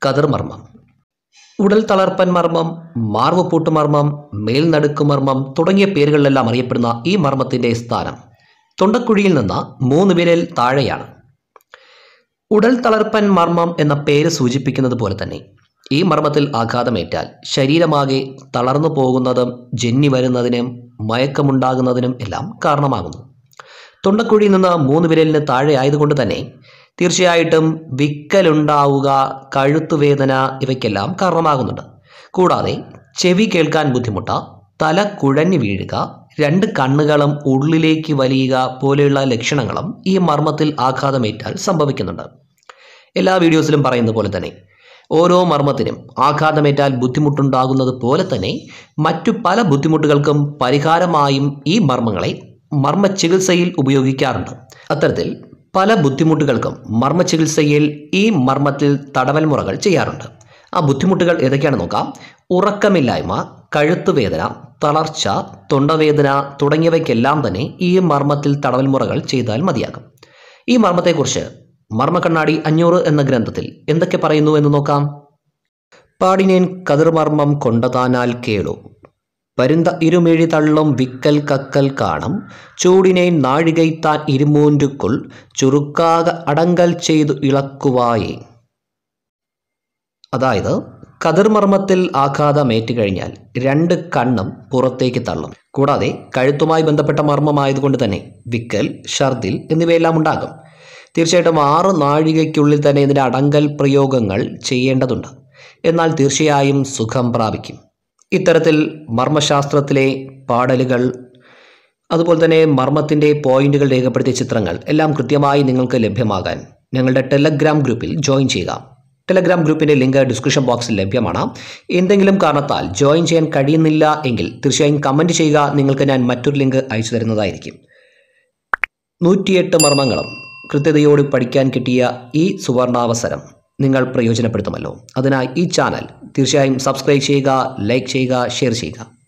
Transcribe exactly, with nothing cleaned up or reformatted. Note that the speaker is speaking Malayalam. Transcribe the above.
കതിർ മർമ്മം. ഉടൽ തളർപ്പൻ മർമ്മം, മാർവ് പൂട്ട് മർമ്മം, മേൽനടുക്ക് മർമ്മം തുടങ്ങിയ പേരുകളിലെല്ലാം അറിയപ്പെടുന്ന ഈ മർമ്മത്തിൻ്റെ സ്ഥാനം തൊണ്ടക്കുഴിയിൽ നിന്ന് മൂന്ന് വിരൽ താഴെയാണ്. ഉടൽ തളർപ്പൻ മർമ്മം എന്ന പേര് സൂചിപ്പിക്കുന്നത് പോലെ തന്നെ ഈ മർമ്മത്തിൽ ആഘാതമേറ്റാൽ ശരീരമാകെ തളർന്നു പോകുന്നതും ജന്നി വരുന്നതിനും മയക്കമുണ്ടാകുന്നതിനും എല്ലാം കാരണമാകുന്നു. തൊണ്ടക്കുഴിയിൽ നിന്ന് മൂന്ന് വിരലിന് താഴെ ആയതുകൊണ്ട് തന്നെ തീർച്ചയായിട്ടും വിക്കലുണ്ടാവുക, കഴുത്തുവേദന ഇവയ്ക്കെല്ലാം കാരണമാകുന്നുണ്ട്. കൂടാതെ ചെവി കേൾക്കാൻ ബുദ്ധിമുട്ട്, തല കുഴഞ്ഞു വീഴുക, രണ്ട് കണ്ണുകളും ഉള്ളിലേക്ക് വലിയുക പോലെയുള്ള ലക്ഷണങ്ങളും ഈ മർമ്മത്തിൽ ആഘാതമേറ്റാൽ സംഭവിക്കുന്നുണ്ട്. എല്ലാ വീഡിയോസിലും പറയുന്നത് പോലെ തന്നെ ഓരോ മർമ്മത്തിനും ആഘാതമേറ്റാൽ ബുദ്ധിമുട്ടുണ്ടാകുന്നത് പോലെ തന്നെ മറ്റു പല ബുദ്ധിമുട്ടുകൾക്കും പരിഹാരമായും ഈ മർമ്മങ്ങളെ മർമ്മ ചികിത്സയിൽ ഉപയോഗിക്കാറുണ്ട്. അത്തരത്തിൽ പല ബുദ്ധിമുട്ടുകൾക്കും മർമ്മ ചികിത്സയിൽ ഈ മർമ്മത്തിൽ തടവൽ മുറകൾ ചെയ്യാറുണ്ട്. ആ ബുദ്ധിമുട്ടുകൾ ഏതൊക്കെയാണെന്ന് നോക്കാം. ഉറക്കമില്ലായ്മ, കഴുത്തുവേദന, തളർച്ച, തൊണ്ടവേദന തുടങ്ങിയവയ്ക്കെല്ലാം തന്നെ ഈ മർമ്മത്തിൽ തടവൽ മുറകൾ ചെയ്താൽ മതിയാകും. ഈ മർമ്മത്തെക്കുറിച്ച് മർമ്മക്കണ്ണാടി അഞ്ഞൂറ് എന്ന ഗ്രന്ഥത്തിൽ എന്തൊക്കെ പറയുന്നു എന്ന് നോക്കാം. പാടിനേൻ കതിർമർമ്മം കൊണ്ടതാനാൽ കേളു, പരുന്ത ഇരുമിഴി തള്ളും വിക്കൽ കക്കൽ കാണും, ചൂടിനെ നാഴികൈത്താൻ ഇരുമൂൻറ്റുക്കുൾ ചുരുക്കാക അടങ്കൽ ചെയ്തു ഇളക്കുവായേ. അതായത് കതിർമർമ്മത്തിൽ ആഘാതമേറ്റുകഴിഞ്ഞാൽ രണ്ട് കണ്ണും പുറത്തേക്ക് തള്ളും. കൂടാതെ കഴുത്തുമായി ബന്ധപ്പെട്ട മർമ്മമായതുകൊണ്ട് തന്നെ വിക്കൽ, ഛർദിൽ എന്നിവയെല്ലാം ഉണ്ടാകും. തീർച്ചയായിട്ടും ആറ് നാഴികയ്ക്കുള്ളിൽ തന്നെ ഇതിൻ്റെ അടങ്കൽ പ്രയോഗങ്ങൾ ചെയ്യേണ്ടതുണ്ട്. എന്നാൽ തീർച്ചയായും സുഖം പ്രാപിക്കും. ഇത്തരത്തിൽ മർമ്മശാസ്ത്രത്തിലെ പാടലുകൾ, അതുപോലെ തന്നെ മർമ്മത്തിൻ്റെ പോയിന്റുകൾ രേഖപ്പെടുത്തിയ ചിത്രങ്ങൾ എല്ലാം കൃത്യമായി നിങ്ങൾക്ക് ലഭ്യമാകാൻ ഞങ്ങളുടെ ടെലഗ്രാം ഗ്രൂപ്പിൽ ജോയിൻ ചെയ്യുക. ടെലഗ്രാം ഗ്രൂപ്പിൻ്റെ ലിങ്ക് ഡിസ്ക്രിപ്ഷൻ ബോക്സിൽ ലഭ്യമാണ്. എന്തെങ്കിലും കാരണത്താൽ ജോയിൻ ചെയ്യാൻ കഴിയുന്നില്ല എങ്കിൽ തീർച്ചയായും കമൻറ്റ് ചെയ്യുക. നിങ്ങൾക്ക് ഞാൻ മറ്റൊരു ലിങ്ക് അയച്ചു തരുന്നതായിരിക്കും. നൂറ്റിയെട്ട് മർമ്മങ്ങളും കൃത്യതയോട് പഠിക്കാൻ കിട്ടിയ ഈ സുവർണാവസരം നിങ്ങൾ പ്രയോജനപ്പെടുത്തുമല്ലോ. അതിനായി ഈ ചാനൽ തീർച്ചയായും സബ്സ്ക്രൈബ് ചെയ്യുക, ലൈക്ക് ചെയ്യുക, ഷെയർ ചെയ്യുക.